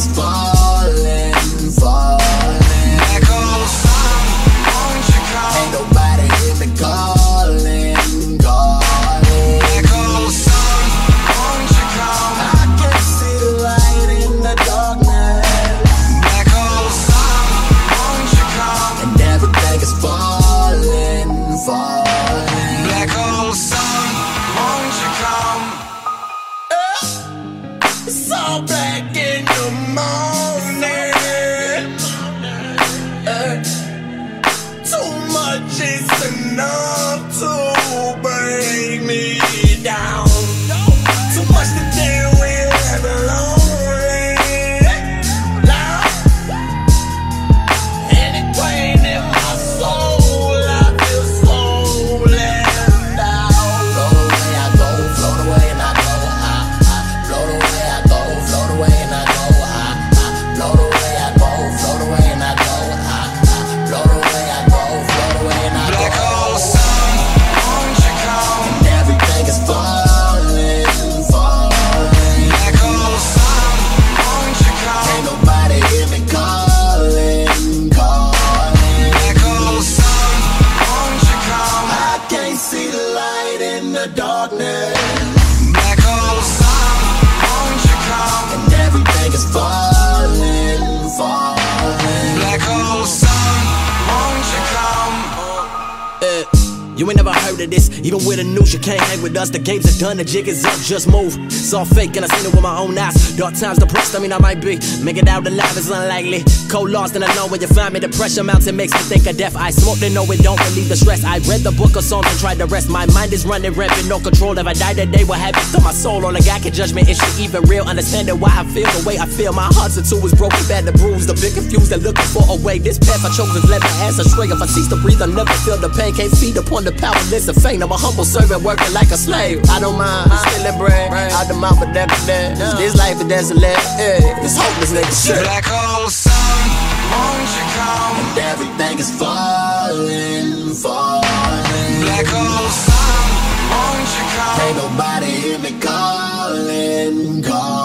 is falling, falling. Black hole sun, won't you come? Ain't nobody hear me calling, calling. Black hole sun, won't you come? I can't see the light in the darkness. Black hole sun, won't you come? And everything is falling, falling. Black hole sun, won't you come? It's all black in the morning. Too much is enough to bring me down. Too much to deal with and lonely. Now, any pain in my soul, I feel so left out. Float away I go, float away and I go. Float away I go, float away and I go. Float away I go, float away and I go. Float away I go, float away and I go. Black hole sun, won't you come? And everything is falling, falling. Black hole sun, won't you come? Ain't nobody hear me calling, calling. Black hole sun, won't you come? I can't see the light in the darkness. Black hole sun, won't you come? And everything is falling, falling. Black hole sun, won't you come? You ain't never heard of this, even with the news, you can't hang with us. The games are done, the jig is up, just move. It's all fake, and I seen it with my own eyes. Dark times depressed, I mean I might be. Make it out alive is unlikely. Cold lost and alone when you find me. The pressure mounts and makes me think of death. I smoke and know it don't relieve the stress. I read the book of songs and tried to rest. My mind is running rampant, no control. If I die today, what happens to my soul? Only God can judge me, is she even real? Understanding why I feel the way I feel. My heart's in two is broken, bad the bruised. A bit confused and looking for a way. This path I chose is led my ass astray. If I cease to breathe, I'll never feel the pain. Can't feed upon the powerless of fame. I'm a humble servant working like a slave. I don't mind stealing bread out the mouth of decadent. This life is desolate. This hopeless nigga shit. Black hole sun, won't you come? And everything is falling, falling. Black hole sun, won't you come? Ain't nobody hear me calling, calling.